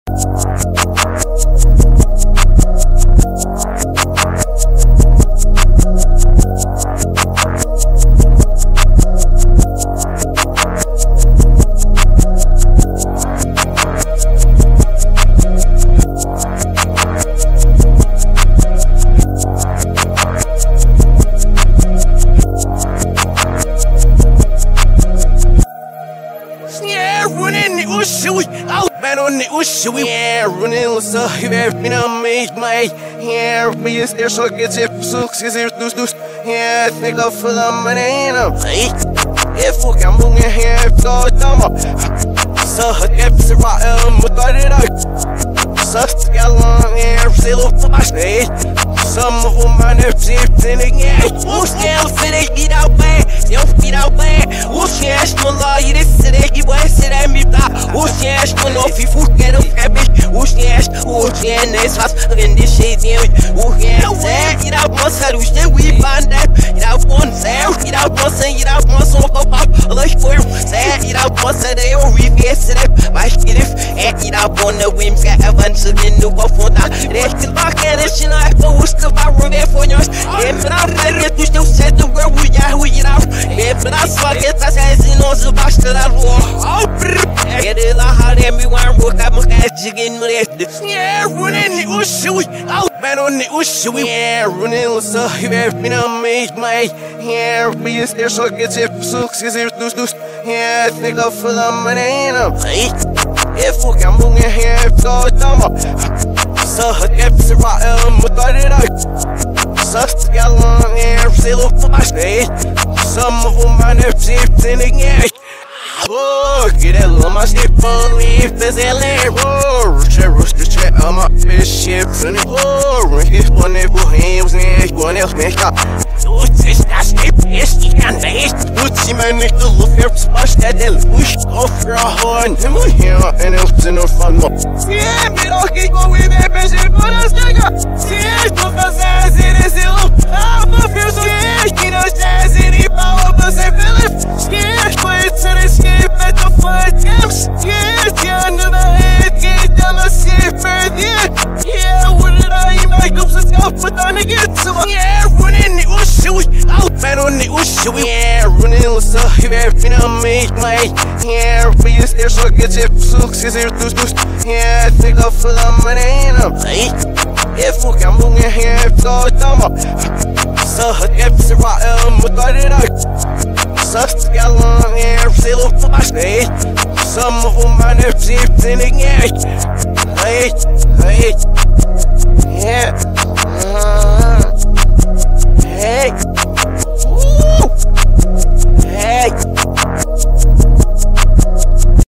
Running with so you have been on me, my hair, me is there, so get it, so is there, yeah, think of for the money, if we can move your hair, go dumb, so it's right, but I did so long hair, still for my state, some of them are sitting here, who's still sitting, get out there, you'll feed out there, who's cash, Mullah, you didn't sit there, you were sitting me, who's cash, Mullah, if you get a cabbage. Who's this house in this shit, who can't say it out once, how do we find that? It out one sale, it out once, and it out once on go pop, like for say it out once, and they all reverse it. My shit, and it out on the whims, got a bunch of new for that. They still back at it, you know, I go to my room for yours. If I'm ready to still set the world, we are who you know. If I'm fucking, that's as you know, the box that I war. Oh, get it out, everyone, work out my ass again. Yeah, running the Ushu, out man on the Ushu, yeah, running with so you have been on me, my hair, be is there, so get it, so is there, yeah, think of for the money, if we can move your hair, go dumb, so it's right, but I did I, so got long hair, still for my state, some of them are never sitting here. Oh, get a little my shit believe this LA roar. Check on my fish ships and oh, he's one of the hands and one else make up. What's this? That's it, yes, you can face. What's my neck to look here, splash that they'll push off your horn. And we're here and it's in a fun one. Yeah, we don't get going with busy for us, nigga. Yeah, for us as it is ill. I'm a feel so yeah, you know, as any power, but say, Philip, yeah, wait till they skip at the fun times. Yeah, yeah, never had get them a safer, yeah, what did I make up some stuff, but then I get to yeah, running the Ushu, out man on the Ushu, yeah, running with so you have been on me, my hair, be is there, so get it, so is there, yeah, think of for the money, if we can move your hair, go dumb, so it's right, but I did I, so got long hair, still for my state, some of them are never sitting here, yeah, hey.